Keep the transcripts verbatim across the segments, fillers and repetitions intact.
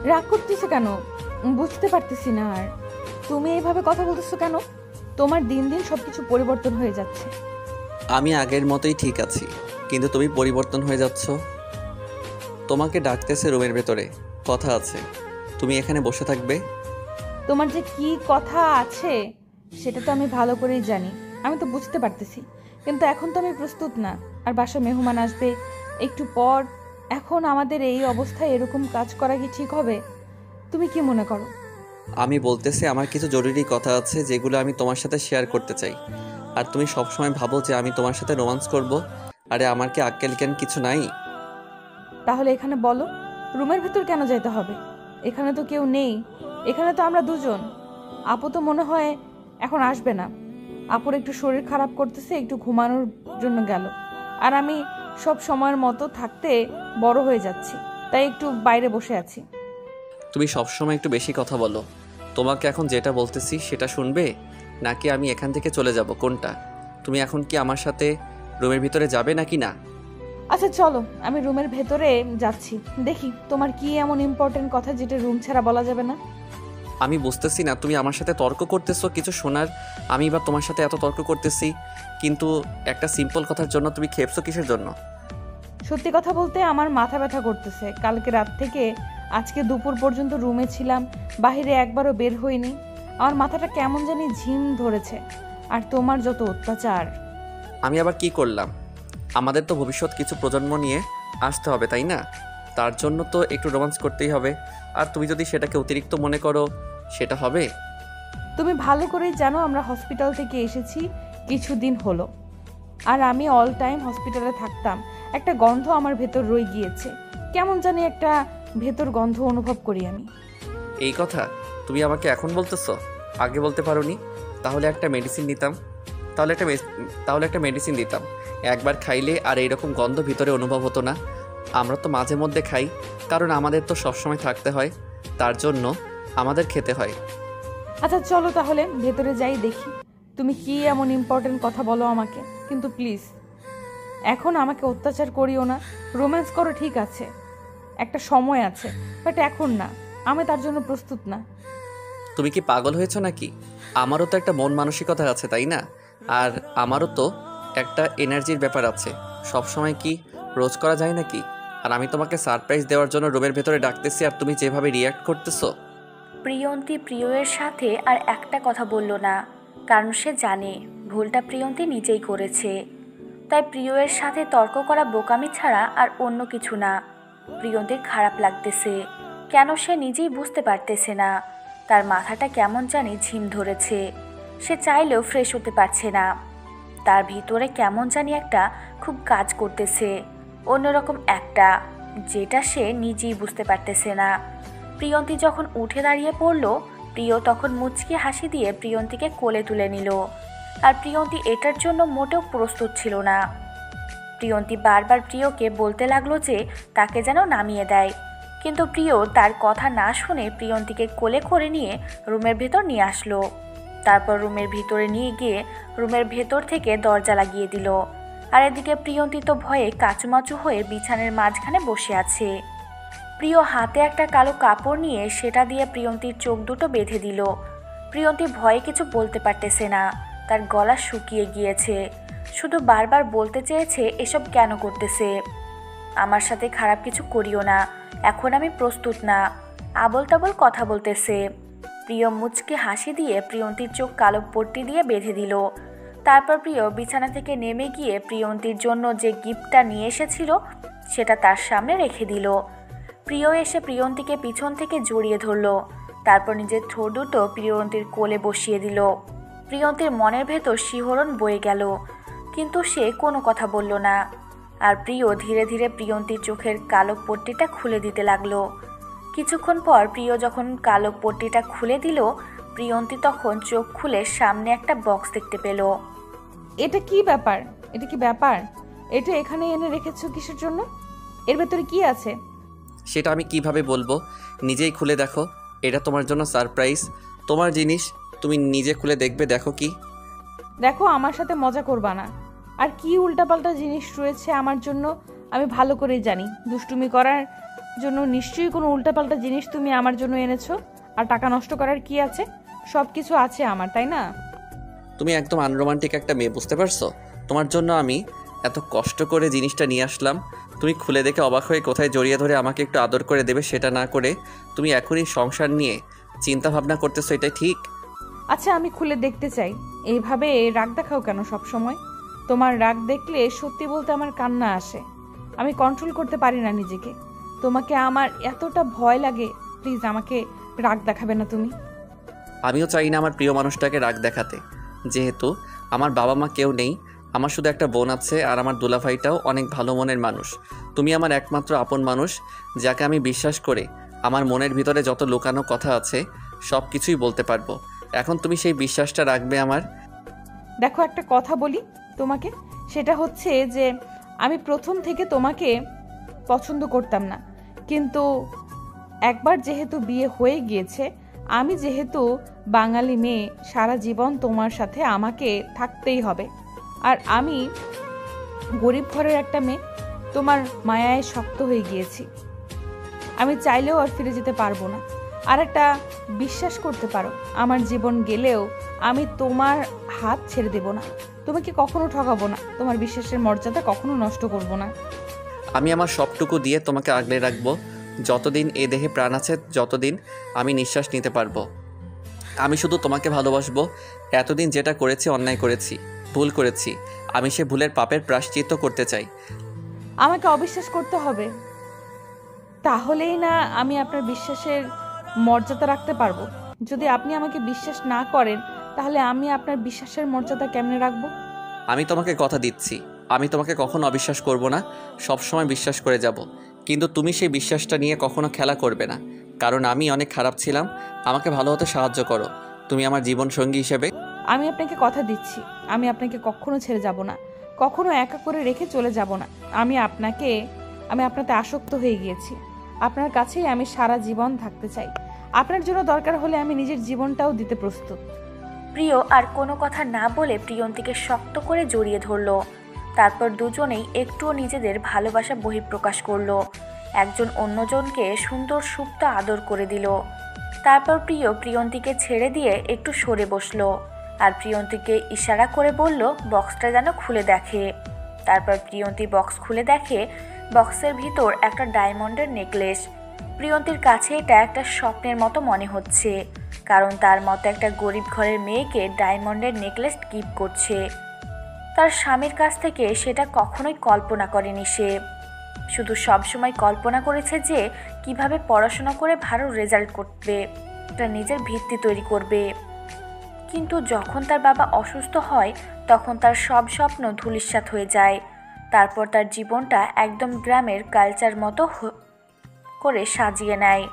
রাগ করতেছো কেন? বুঝতে পারতেছি না। আর তুমি এইভাবে কথা বলতেছো কেন? তোমার দিন দিন সবকিছু পরিবর্তন হয়ে যাচ্ছে। আমি আগের মতোই ঠিক আছি, কিন্তু তুমি পরিবর্তন হয়ে যাচ্ছ। তোমাকে ডাকতেছে রুমের ভেতরে, কথা আছে। তুমি এখানে বসে থাকবে। তোমার যে কি কথা আছে সেটা তো আমি ভালো করেই জানি, আমি তো বুঝতে পারতেছি, কিন্তু এখন তো আমি প্রস্তুত না। আর বাসায় মেহমান আসবে একটু পর। এখন আমাদের এই অবস্থায় এরকম কাজ করা কি ঠিক হবে? তুমি কি মনে করো? আমি বলতেছি আমার কিছু জরুরি কথা আছে যেগুলো আমি তোমার সাথে শেয়ার করতে চাই। আর তুমি সবসময় ভাবো যে আমি তোমার সাথে রোমান্স করব। আরে আমার কি আক্কেল জ্ঞান কিছু নাই? তাহলে এখানে বলো, রুমের ভেতর কেন যেতে হবে? এখানে তো কেউ নেই, এখানে তো আমরা দুজন। আপু তো মনে হয় এখন আসবে না। আপুর একটু শরীর খারাপ করতেছে, একটু ঘুমানোর জন্য গেল। আর আমি সব সময়ের মতো থাকতে বড় হয়ে যাচ্ছি, তাই একটু বাইরে বসে আছি। তুমি সবসময় একটু বেশি কথা বলো। তোমাকে এখন যেটা বলতেছি সেটা শুনবে, নাকি আমি এখান থেকে চলে যাব, কোনটা? তুমি এখন কি আমার সাথে রুমের ভিতরে যাবে নাকি না? আচ্ছা চলো, আমি রুমের ভেতরে যাচ্ছি। দেখি তোমার কি এমন ইম্পর্টেন্ট কথা যেটা রুম ছাড়া বলা যাবে না। আমি বুঝতেছি না, তুমি আমার সাথে তর্ক করতেছো কিছু শোনার। আমি বা তোমার সাথে এত তর্ক করতেছি, কিন্তু একটা সিম্পল কথার জন্য তুমি খেপছো কিসের জন্য? সত্যি কথা বলতে আমার মাথা ব্যথা করতেছে। কালকে রাত থেকে আজকে দুপুর পর্যন্ত রুমে ছিলাম, বাইরে একবারও বের হইনি। আমার মাথাটা কেমন জানি ঝিম ধরেছে। আর তোমার যত অত্যাচার। আমি আবার কি করলাম? আমাদের তো ভবিষ্যৎ কিছু প্রজন্ম নিয়ে আসতে হবে, তাই না? তার জন্য তো একটু রোমান্স করতেই হবে। আর তুমি যদি সেটাকে অতিরিক্ত মনে করো, সেটা হবে। তুমি ভালো করেই জানো আমরা হসপিটাল থেকে এসেছি কিছুদিন হলো। আর আমি অল টাইম হসপিটালে থাকতাম। একটা গন্ধ আমার ভেতর রয়ে গিয়েছে, কেমন জানি একটা ভেতর গন্ধ অনুভব করি আমি। এই কথা তুমি আমাকে এখন বলতেছো, আগে বলতে পারোনি? তাহলে একটা মেডিসিন নিতাম। তাহলে একটা মেস- তাহলে একটা মেডিসিন দিতাম। একবার খাইলে আর এইরকম গন্ধ ভিতরে অনুভব হতো না। আমরা তো মাঝে মধ্যে খাই, কারণ আমাদের তো সবসময় থাকতে হয়, তার জন্য আমাদের খেতে হয়। আচ্ছা চলো তাহলে ভেতরে যাই, দেখি তুমি কি এমন ইম্পর্টেন্ট কথা বলো আমাকে। কিন্তু প্লিজ এখন আমাকে অত্যাচার করিও না। রোম্যান্স করো ঠিক আছে, একটা সময় আছে, বাট এখন না। আমি তার জন্য প্রস্তুত না। তুমি কি পাগল হয়েছো নাকি? আমারও তো একটা মন মানসিকতা আছে, তাই না? আর আমারও তো একটা এনার্জির ব্যাপার আছে। সব সময় কি রোজ করা যায় নাকি? আর আমি তোমাকে সারপ্রাইজ দেওয়ার জন্য রুমের ভেতরে ডাকতেছি, আর তুমি যেভাবে রিয়্যাক্ট করতেছো। প্রিয়ন্তী প্রিয়ের সাথে আর একটা কথা বলল না, কারণ সে জানে ভুলটা প্রিয়ন্তী নিজেই করেছে। তাই প্রিয়ের সাথে তর্ক করা বোকামি ছাড়া আর অন্য কিছু না। প্রিয়ন্তীর খারাপ লাগতেছে, কেন সে নিজেই বুঝতে পারতেছে না। তার মাথাটা কেমন জানি ঝিম ধরেছে, সে চাইলেও ফ্রেশ হতে পারছে না। তার ভিতরে কেমন জানি একটা খুব কাজ করতেছে, অন্যরকম একটা, যেটা সে নিজেই বুঝতে পারতেছে না। প্রিয়ন্তী যখন উঠে দাঁড়িয়ে পড়ল, প্রিয় তখন মুচকি হাসি দিয়ে প্রিয়ন্তীকে কোলে তুলে নিল। আর প্রিয়ন্তী এটার জন্য মোটেও প্রস্তুত ছিল না। প্রিয়ন্তী বারবার প্রিয়কে বলতে লাগলো যে তাকে যেন নামিয়ে দেয়, কিন্তু প্রিয় তার কথা না শুনে প্রিয়ন্তীকে কোলে করে নিয়ে রুমের ভেতর নিয়ে আসলো। তারপর রুমের ভিতরে নিয়ে গিয়ে রুমের ভেতর থেকে দরজা লাগিয়ে দিল। আর এদিকে প্রিয়ন্তী তো ভয়ে কাচুমাচু হয়ে বিছানার মাঝখানে বসে আছে। প্রিয় হাতে একটা কালো কাপড় নিয়ে সেটা দিয়ে প্রিয়ন্তীর চোখ দুটো বেঁধে দিল। প্রিয়ন্তী ভয়ে কিছু বলতে পারতেছে না, তার গলা শুকিয়ে গিয়েছে। শুধু বারবার বলতে চেয়েছে এসব কেন করতেছে। আমার সাথে খারাপ কিছু করিও না, এখন আমি প্রস্তুত না, আবল তাবল কথা বলতেছে। প্রিয় মুচকে হাসি দিয়ে প্রিয়ন্তীর চোখ কালো পট্টি দিয়ে বেঁধে দিল। তারপর প্রিয় বিছানা থেকে নেমে গিয়ে প্রিয়ন্তীর জন্য যে গিফটটা নিয়ে এসেছিল সেটা তার সামনে রেখে দিল। প্রিয় এসে প্রিয়ন্তীকে পিছন থেকে জড়িয়ে ধরল, তারপর নিজের ঠোঁট দুটো প্রিয়ন্তীর কোলে বসিয়ে দিল। প্রিয়ন্তীর মনের ভেতর শিহরণ বয়ে গেল, কিন্তু সে কোনো কথা বলল না। আর প্রিয় ধীরে ধীরে প্রিয়ন্তীর চোখের কালো পট্টিটা খুলে দিতে লাগলো। কিছুক্ষণ পর প্রিয় যখন কালো পট্টিটা খুলে দিল, প্রিয়ন্তী তখন চোখ খুলে সামনে একটা বক্স দেখতে পেল। এটা কি ব্যাপার? এটা কি ব্যাপার? এটা এখানে এনে রেখেছো কিসের জন্য? এর ভেতরে কি আছে? সেটা আমি কিভাবে বলবো? নিজেই খুলে দেখো, এটা তোমার জন্য সারপ্রাইজ। তোমার জিনিস তুমি নিজে খুলে দেখবে, দেখো কি। দেখো, আমার সাথে মজা করবা না। আর কি উল্টাপাল্টা জিনিস রয়েছে আমার জন্য আমি ভালো করেই জানি। দুষ্টুমি করার জন্য নিশ্চয়ই কোনো উল্টাপাল্টা জিনিস তুমি আমার জন্য এনেছো। আর টাকা নষ্ট করার কি আছে? সব কিছু আছে আমার, তাই না? তুমি একদম আনরোমান্টিক একটা মেয়ে, বুঝতে পারছো? তোমার জন্য আমি এত কষ্ট করে জিনিসটা নিয়ে আসলাম, তুমি খুলে দেখে অবাক হয়ে কোথায় জড়িয়ে ধরে আমাকে একটু আদর করে দেবে সেটা না করে তুমি এখনই সংসার নিয়ে চিন্তা ভাবনা করতেছো, এটাই ঠিক? আচ্ছা, আমি খুলে দেখতে চাই। এইভাবে রাগ দেখাও কেন সব সময়? তোমার রাগ দেখলে সত্যি বলতে আমার কান্না আসে। আমি কন্ট্রোল করতে পারি না নিজেকে। তোমাকে আমার এতটা ভয় লাগে। প্লিজ আমাকে রাগ দেখাবে না তুমি। আমিও চাই না আমার প্রিয় মানুষটাকে রাগ দেখাতে, যেহেতু আমার বাবা মা কেউ নেই, আমার শুধু একটা বোন আছে, আর আমার দুলাভাইটাও অনেক ভালো মনের মানুষ। তুমি আমার একমাত্র আপন মানুষ, যাকে আমি বিশ্বাস করে আমার মনের ভিতরে যত লুকানো কথা আছে সব কিছুই বলতে পারবো। এখন তুমি সেই বিশ্বাসটা রাখবে আমার। দেখো, একটা কথা বলি তোমাকে, সেটা হচ্ছে যে আমি প্রথম থেকে তোমাকে পছন্দ করতাম না, কিন্তু একবার যেহেতু বিয়ে হয়ে গিয়েছে, আমি যেহেতু বাঙালি মেয়ে, সারা জীবন তোমার সাথে আমাকে থাকতেই হবে। আর আমি গরিব ঘরের একটা মেয়ে, তোমার মায়ায় শক্ত হয়ে গিয়েছি। আমি চাইলেও আর ফিরে যেতে পারবো না। আর একটা বিশ্বাস করতে পারো, আমার জীবন গেলেও আমি তোমার হাত ছেড়ে দেব না। তোমাকে কখনো ঠকাবো না, তোমার বিশ্বাসের মর্যাদা কখনো নষ্ট করব না। আমি আমার সবটুকু দিয়ে তোমাকে আগলে রাখবো, যতদিন এ দেহে প্রাণ আছে, যতদিন আমি নিঃশ্বাস নিতে পারবো। আমি শুধু তোমাকে ভালোবাসবো। এতদিন যেটা করেছি, অন্যায় করেছি, ভুল করেছি, আমি সে ভুলের পাপের প্রায়শ্চিত্ত করতে চাই। আমাকে অবিশ্বাস করতে হবে, তাহলেই না আমি আপনার বিশ্বাসের মর্যাদা রাখতে পারবো। যদি আপনি আমাকে বিশ্বাস না করেন, তাহলে আমি আপনার বিশ্বাসের মর্যাদা কেমনে রাখবো? আমি তোমাকে কথা দিচ্ছি, আমি তোমাকে কখনো অবিশ্বাস করব না, সব সময় বিশ্বাস করে যাব। কিন্তু তুমি সেই বিশ্বাসটা নিয়ে কখনো খেলা করবে না, কারণ আমি অনেক খারাপ ছিলাম। আমাকে ভালো হতে সাহায্য করো, তুমি আমার জীবন সঙ্গী হিসেবে। আমি আপনাকে কথা দিচ্ছি, আমি আপনাকে কখনো ছেড়ে যাব না, কখনো একা করে রেখে চলে যাব না। আমি আপনাকে আমি আপনাতে আসক্ত হয়ে গিয়েছি। আপনার কাছেই আমি সারা জীবন থাকতে চাই। আপনার জন্য দরকার হলে আমি নিজের জীবনটাও দিতে প্রস্তুত। প্রিয় আর কোনো কথা না বলে প্রিয়ন্তীকে শক্ত করে জড়িয়ে ধরলো। তারপর দুজনেই একটুও নিজেদের ভালোবাসা বহিঃপ্রকাশ করলো, একজন অন্যজনকে সুন্দর সুপ্ত আদর করে দিল। তারপর প্রিয় প্রিয়ন্তীকে ছেড়ে দিয়ে একটু সরে বসলো, আর প্রিয়ন্তীকে ইশারা করে বলল বক্সটা যেন খুলে দেখে। তারপর প্রিয়ন্তী বক্স খুলে দেখে, বক্সের ভিতর একটা ডায়মন্ডের নেকলেস। প্রিয়ন্তীর কাছে এটা একটা স্বপ্নের মতো মনে হচ্ছে, কারণ তার মতো একটা গরিব ঘরের মেয়েকে ডায়মন্ডের নেকলেস গিফট করছে। তার স্বামীর কাছ থেকে সেটা কখনোই কল্পনা করেনি সে। শুধু সবসময় কল্পনা করেছে যে কিভাবে পড়াশোনা করে ভালো রেজাল্ট করবে, একটা নিজের ভিত্তি তৈরি করবে। কিন্তু যখন তার বাবা অসুস্থ হয়, তখন তার সব স্বপ্ন ধূলিসাৎ হয়ে যায়। তারপর তার জীবনটা একদম গ্রামের কালচার মতো করে সাজিয়ে নেয়।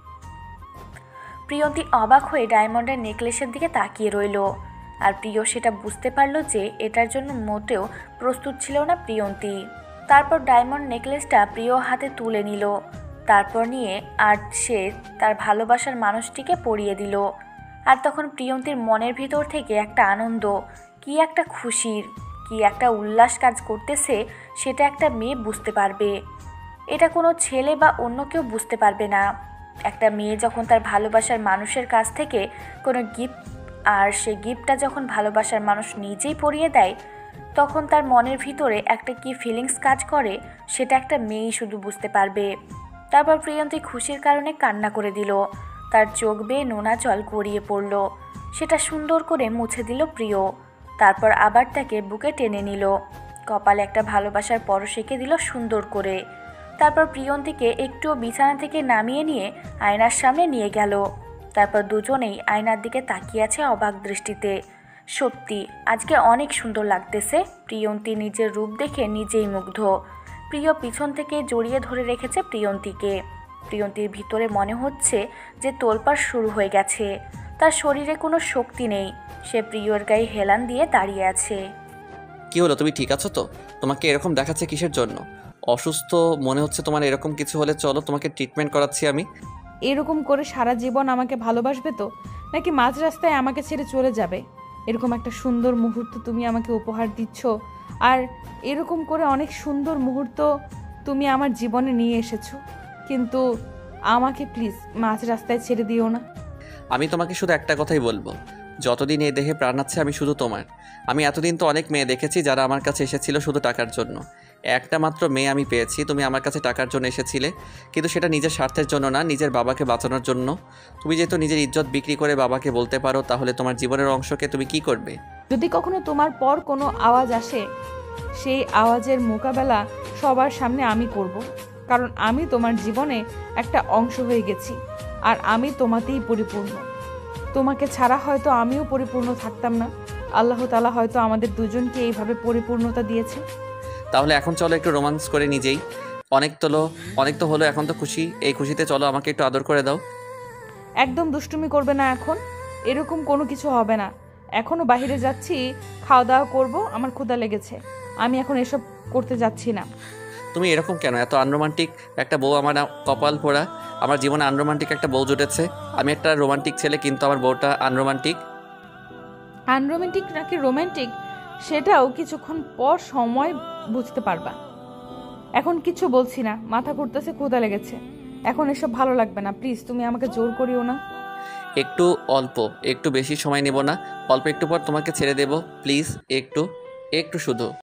প্রিয়ন্তী অবাক হয়ে ডায়মন্ডের নেকলেসের দিকে তাকিয়ে রইল, আর প্রিয় সেটা বুঝতে পারল যে এটার জন্য মোটেও প্রস্তুত ছিল না প্রিয়ন্তী। তারপর ডায়মন্ড নেকলেসটা প্রিয় হাতে তুলে নিল, তারপর নিয়ে আর সে তার ভালোবাসার মানুষটিকে পরিয়ে দিল। আর তখন প্রিয়ন্তীর মনের ভিতর থেকে একটা আনন্দ, কি একটা খুশির, কি একটা উল্লাস কাজ করতেছে, সেটা একটা মেয়ে বুঝতে পারবে। এটা কোনো ছেলে বা অন্য কেউ বুঝতে পারবে না। একটা মেয়ে যখন তার ভালোবাসার মানুষের কাছ থেকে কোনো গিফট, আর সে গিফটটা যখন ভালোবাসার মানুষ নিজেই পরিয়ে দেয়, তখন তার মনের ভিতরে একটা কি ফিলিংস কাজ করে, সেটা একটা মেয়েই শুধু বুঝতে পারবে। তারপর প্রিয়ন্তী খুশির কারণে কান্না করে দিল, তার চোখ বেয়ে নোনা জল গড়িয়ে পড়ল। সেটা সুন্দর করে মুছে দিল প্রিয়। তারপর আবার তাকে বুকে টেনে নিল, কপালে একটা ভালোবাসার পরশ এঁকে দিল সুন্দর করে। তারপর প্রিয়ন্তীকে একটুও বিছানা থেকে নামিয়ে নিয়ে আয়নার সামনে নিয়ে গেল। তারপর দুজনেই আয়নার দিকে তাকিয়ে আছে অবাক দৃষ্টিতে। সত্যি আজকে অনেক সুন্দর লাগতেছে। প্রিয়ন্তী নিজের রূপ দেখে নিজেই মুগ্ধ। প্রিয় পিছন থেকে জড়িয়ে ধরে রেখেছে প্রিয়ন্তীকে। প্রিয়ন্তীর ভিতরে মনে হচ্ছে যে তোলপাড় শুরু হয়ে গেছে, তার শরীরে কোনো শক্তি নেই। সে প্রিয়র গায়ে হেলান দিয়ে দাঁড়িয়ে আছে। কি হলো, তুমি ঠিক আছো তো? তোমাকে এরকম দেখাচ্ছে কিসের জন্য? অসুস্থ মনে হচ্ছে তোমার। এরকম কিছু হলে চলো, তোমাকে ট্রিটমেন্ট করাচ্ছি আমি। এরকম করে সারা জীবন আমাকে ভালোবাসবে তো, নাকি মাঝ রাস্তায় আমাকে ছেড়ে চলে যাবে? এরকম একটা সুন্দর মুহূর্ত তুমি আমাকে উপহার দিচ্ছ, আর এরকম করে অনেক সুন্দর মুহূর্ত তুমি আমার জীবনে নিয়ে এসেছো। কিন্তু আমাকে প্লিজ মাঝ রাস্তায় ছেড়ে দিও না। আমি তোমাকে শুধু একটা কথাই বলবো, যতদিন এই দেহে প্রাণ আছে আমি শুধু তোমার। আমি এতদিন তো অনেক মেয়ে দেখেছি যারা আমার কাছে এসেছিল শুধু টাকার জন্য। একটা মাত্র মেয়ে আমি পেয়েছি, তুমি আমার কাছে টাকার জন্য এসেছিলে, কিন্তু সেটা নিজের স্বার্থের জন্য না, নিজের বাবাকে বাঁচানোর জন্য। তুমি যেহেতু নিজের ইজ্জত বিক্রি করে বাবাকে বলতে পারো, তাহলে তোমার জীবনের অংশকে তুমি কি করবে? যদি কখনো তোমার পর কোনো আওয়াজ আসে, সেই আওয়াজের মোকাবেলা সবার সামনে আমি করব। কারণ আমি তোমার জীবনে একটা অংশ হয়ে গেছি, আর আমি তোমাতেই পরিপূর্ণ। তোমাকে ছাড়া হয়তো আমিও পরিপূর্ণ থাকতাম না। আল্লাহ তাআলা হয়তো আমাদের দুজনকে এইভাবে পরিপূর্ণতা দিয়েছে। তাহলে এখন চলো একটু রোমান্স করে নিজেই। অনেক তোলো, অনেক তো হলো, এখন তো খুশি, এই খুশিতে চলো আমাকে একটু আদর করে দাও। একদম দুষ্টুমি করবে না এখন, এরকম কোনো কিছু হবে না। এখনও বাইরে যাচ্ছি, খাওয়া দাওয়া করবো, আমার ক্ষুধা লেগেছে। আমি এখন এসব করতে যাচ্ছি না। তুমি এরকম কেন? এত আনরোমান্টিক একটা বউ আমার না- কপাল পোড়া। আমার জীবনে আনরোমান্টিক একটা বউ জুটেছে। আমি একটা রোমান্টিক ছেলে, কিন্তু আমার বউটা আনরোমান্টিক। আনরোমান্টিক নাকি রোমান্টিক সেটাও কিছুক্ষণ পর সময় বুঝতে পারবা। এখন কিছু বলছি না, মাথা ঘুরতেছে, ক্ষুধা লেগেছে। এখন এসব ভালো লাগবে না, প্লিজ তুমি আমাকে জোর করিও না। একটু অল্প, একটু বেশি সময় নেব না। অল্প একটু পর তোমাকে ছেড়ে দেব, প্লিজ। একটু, একটু শুধু।